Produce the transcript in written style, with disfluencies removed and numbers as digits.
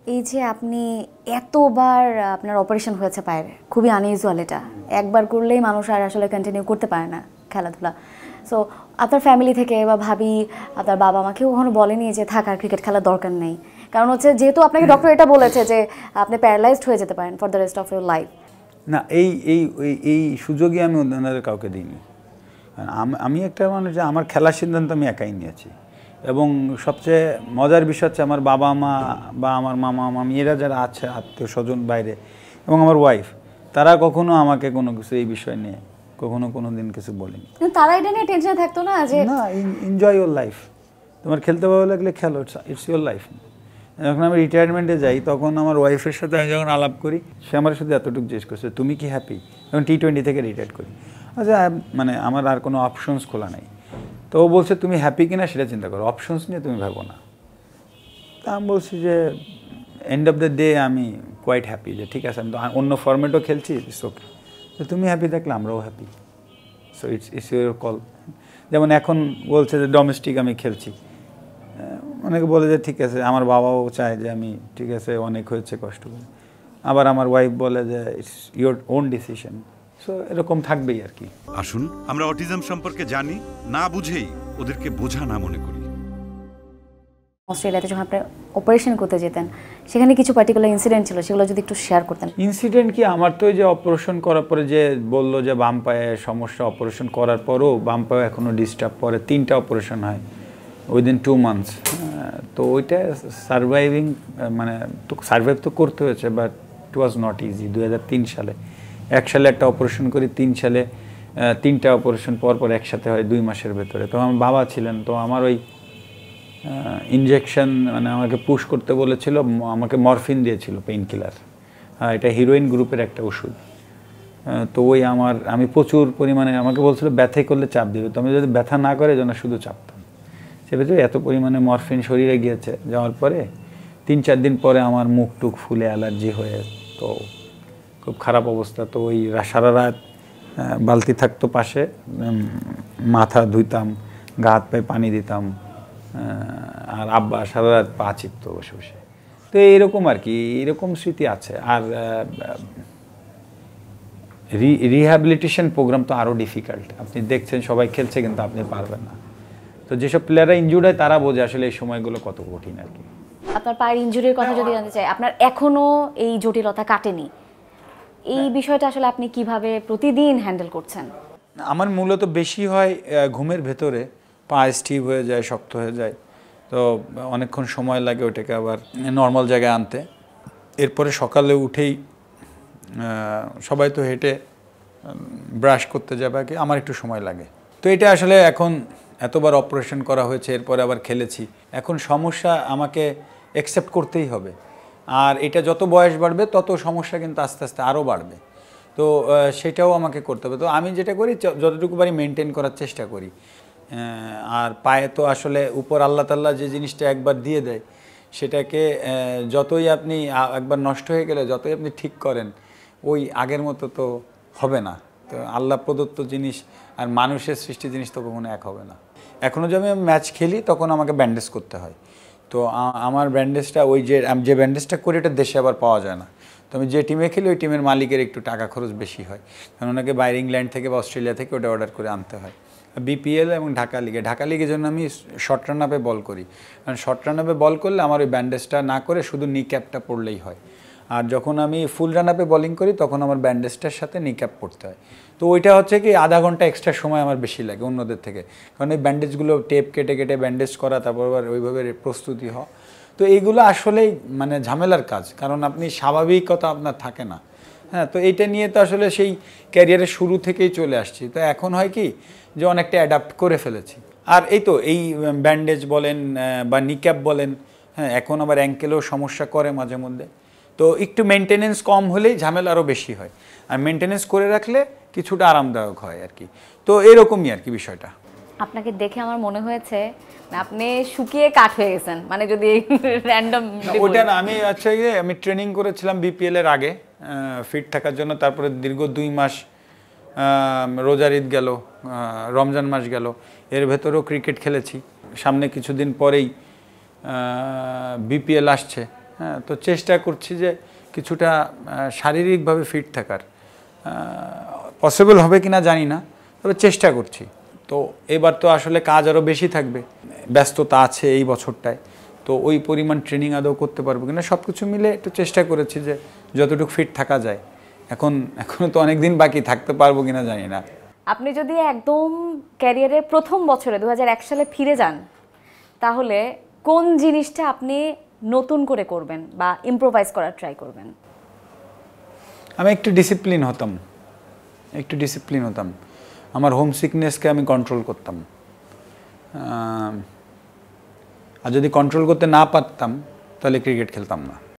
এই যে আপনি এতবার আপনার অপারেশন হয়েছে পায়ের, খুবই আনইউজুয়াল এটা। একবার করলেই মানুষ আর আসলে কন্টিনিউ করতে পারে না খেলাধুলা। সো আপনার ফ্যামিলি থেকে বা ভাবি, আপনার বাবা মা কেউ কখনো বলেনি যে থাক আর ক্রিকেট খেলার দরকার নেই? কারণ হচ্ছে যেহেতু আপনাকে ডক্টর এটা বলেছে যে আপনি প্যারালাইজড হয়ে যেতে পারেন for the rest of your life. না, এই এই এই সুযোগই আমি ওনাদের কাউকে দিইনি। আমি একটা মানুষ যে আমার খেলার সিদ্ধান্ত আমি একাই নিয়েছি। এবং সবচেয়ে মজার বিষয় হচ্ছে আমার বাবা মা বা আমার মামা মামি এরা যারা আছে আত্মীয় স্বজন বাইরে, এবং আমার ওয়াইফ, তারা কখনো আমাকে কোনো কিছু এই বিষয় নিয়ে কোনো দিন কিছু বলেনি। তারা এটা নিয়ে টেনশনে থাকতো না যে না, এনজয় ইউর লাইফ, তোমার খেলতে ভালো লাগলে খেলো, ইটস ইউর লাইফ। যখন আমি রিটায়ারমেন্টে যাই তখন আমার ওয়াইফের সাথে আমি যখন আলাপ করি, সে আমার সাথে এতটুকু জিজ্ঞেস করছে তুমি কি হ্যাপি? যখন T20 থেকে রিটায়ার করি, আচ্ছা মানে আমার আর কোনো অপশনস খোলা নাই। তো ও বলছে তুমি হ্যাপি কিনা সেটা চিন্তা করো, অপশনস নিয়ে তুমি ভাবো না। তা আমি বলছি যে এন্ড অফ দ্য ডে আমি কোয়াইট হ্যাপি, যে ঠিক আছে আমি তো অন্য ফর্মেটও খেলছি, ইটস ওকে। তো তুমি হ্যাপি থাকলে আমরাও happy, so it's your call. যেমন এখন বলছে যে ডোমেস্টিক আমি খেলছি, অনেকে বলে যে ঠিক আছে, আমার বাবাও চায় যে আমি ঠিক আছে অনেক হয়েছে কষ্ট করে, আবার আমার ওয়াইফ বলে যে it's your own decision. So এরকম থাকবেই আর কি। আসুন আমরা অটিজম সম্পর্কে জানি, না বুঝেই ওদেরকে বোঝা না মনে করি। অস্ট্রেলিয়াতে যখন আপনি অপারেশন করতে যেতেন, সেখানে কিছু পার্টিকুলার ইনসিডেন্ট ছিল, সেগুলো যদি একটু শেয়ার করতেন। ইনসিডেন্ট কি, আমার তো যে অপারেশন করার পরে যে বললো যে বাম পায়ে সমস্যা, অপারেশন করার পরও বাম পায়ে এখনও ডিস্টার্ব, পরে 3টা অপারেশন হয় উইদিন 2 মান্থস। তো ওইটা সার্ভাইভিং, মানে তো সার্ভাইভ তো করতে হয়েছে, but it was not easy. 2003 সালে 1 সালে একটা অপারেশন করি, 3 সালে 3টা অপারেশন পর একসাথে হয় 2 মাসের ভেতরে। তো আমার বাবা ছিলেন, তো আমার ওই ইনজেকশন মানে আমাকে পুশ করতে বলেছিল, আমাকে মরফিন দিয়েছিল, পেইন কিলার। হ্যাঁ, এটা হিরোইন গ্রুপের একটা ওষুধ। তো ওই আমি প্রচুর পরিমাণে, আমাকে বলছিল ব্যথা করলে চাপ দিবে, তো আমি যদি ব্যথা না করে যেন শুধু চাপতাম। সেক্ষেত্রে এত পরিমাণে মরফিন শরীরে গিয়েছে, যাওয়ার পরে 3-4 দিন পরে আমার মুখ টুক ফুলে অ্যালার্জি হয়ে, তো খুব খারাপ অবস্থা। তো ওই সারা রাত বালতি থাকতো পাশে, মাথা ধুইতাম, গা হাত পায়ে পানি দিতাম, আর আব্বা সারা রাত পা চিপতো বসে বসে। তো এইরকম আর কি, এরকম স্মৃতি আছে। আর রিহ্যাবিলিটেশন প্রোগ্রাম তো আরও ডিফিকাল্ট। আপনি দেখছেন সবাই খেলছে, কিন্তু আপনি পারবেন না। তো যেসব প্লেয়াররা ইনজুর্ড হয় তারা বোঝে আসলে এই সময়গুলো কত কঠিন আর কি। আপনার পায়ের ইনজুরির কথা যদি জানতে চাই, আপনার এখনো এই জটিলতা কাটেনি, এই বিষয়টা আসলে আপনি কিভাবে প্রতিদিন হ্যান্ডেল করছেন? আমার মূলত বেশি হয় ঘুমের ভেতরে, পা স্টিভ হয়ে যায়, শক্ত হয়ে যায়, তো অনেকক্ষণ সময় লাগে ওটাকে আবার নর্মাল জায়গায় আনতে। এরপরে সকালে উঠেই সবাই তো হেঁটে ব্রাশ করতে যাবে, আমার একটু সময় লাগে। তো এটা আসলে এখন এতবার অপারেশন করা হয়েছে, এরপরে আবার খেলেছি, এখন সমস্যা আমাকে অ্যাকসেপ্ট করতেই হবে। আর এটা যত বয়স বাড়বে তত সমস্যা কিন্তু আস্তে আস্তে আরও বাড়বে, তো সেটাও আমাকে করতে হবে। তো আমি যেটা করি, যতটুকু পারি মেনটেন করার চেষ্টা করি। আর পায়ে তো আসলে উপর আল্লাহ তাআলা যে জিনিসটা একবার দিয়ে দেয়, সেটাকে যতই আপনি একবার নষ্ট হয়ে গেলে যতই আপনি ঠিক করেন, ওই আগের মতো তো হবে না। তো আল্লাহ প্রদত্ত জিনিস আর মানুষের সৃষ্টি জিনিস তো কখনো এক হবে না। এখনও যদি আমি ম্যাচ খেলি তখন আমাকে ব্যান্ডেজ করতে হয়। তো আমার ব্যান্ডেজটা, ওই যে ব্যান্ডেজটা করি, এটা দেশে আবার পাওয়া যায় না। তো আমি যে টিমে খেলি ওই টিমের মালিকের একটু টাকা খরচ বেশি হয়, কারণ ওনাকে বাইরে ইংল্যান্ড থেকে বা অস্ট্রেলিয়া থেকে ওটা অর্ডার করে আনতে হয়। বিপিএল এবং ঢাকা লিগের জন্য আমি শর্ট রান আপে বল করি, কারণ শর্ট রান আপে বল করলে আমার ওই ব্যান্ডেজটা না করে শুধু নি ক্যাপটা পড়লেই হয়। আর যখন আমি ফুল রান আপে বোলিং করি তখন আমার ব্যান্ডেজটার সাথে নি ক্যাপ পড়তে হয়। তো ওইটা হচ্ছে কি আধা ঘন্টা এক্সট্রা সময় আমার বেশি লাগে অন্যদের থেকে, কারণ এই ব্যান্ডেজগুলো টেপ কেটে কেটে ব্যান্ডেজ করা, তারপর আবার ওইভাবে প্রস্তুতি হওয়া। তো এইগুলো আসলেই মানে ঝামেলার কাজ, কারণ আপনি স্বাভাবিকতা আপনার থাকে না। হ্যাঁ, তো এইটা নিয়ে তো আসলে সেই ক্যারিয়ারের শুরু থেকেই চলে আসছি। তো এখন হয় কি যে অনেকটা অ্যাডাপ্ট করে ফেলেছি। আর এই তো এই ব্যান্ডেজ বলেন বা নিক্যাপ বলেন, হ্যাঁ এখন আবার অ্যাঙ্কেলেও সমস্যা করে মাঝে মধ্যে। তো একটু মেনটেনেন্স কম হলেই ঝামেলা আরও বেশি হয়, আর মেনটেনেন্স করে রাখলে কিছুটা আরামদায়ক হয় আর কি। তো এরকমই আর কি বিষয়টা। আপনাকে দেখে আমার মনে হয়েছে আপনি শুকিয়ে কাঠ হয়ে গেছেন, মানে যদি র্যান্ডম ওটা না, আমি আমি ট্রেনিং করেছিলাম বিপিএল এর আগে ফিট থাকার জন্য, তারপরে দীর্ঘ 2 মাস রোজার ঈদ গেল, রমজান মাস গেল, এর ভেতরেও ক্রিকেট খেলেছি। সামনে কিছুদিন পরেই বিপিএল আসছে, হ্যাঁ, তো চেষ্টা করছি যে কিছুটা শারীরিকভাবে ফিট থাকার। পসিবল হবে কিনা জানি না, তবে চেষ্টা করছি। তো এবার তো আসলে কাজ আরও বেশি থাকবে, ব্যস্ততা আছে এই বছরটায়, তো ওই পরিমাণ ট্রেনিং আদৌ করতে পারবো কিনা সব কিছু মিলে একটু চেষ্টা করেছি যে যতটুকু ফিট থাকা যায়। এখনও তো অনেক দিন বাকি, থাকতে পারবো কিনা জানি না। আপনি যদি একদম ক্যারিয়ারের প্রথম বছরে 2001 সালে ফিরে যান, তাহলে কোন জিনিসটা আপনি নতুন করে করবেন বা ইম্প্রোভাইজ করার ট্রাই করবেন? আমি একটু ডিসিপ্লিন হতাম, আমার হোম সিকনেসকে আমি কন্ট্রোল করতাম। আর যদি কন্ট্রোল করতে না পারতাম তাহলে ক্রিকেট খেলতাম না।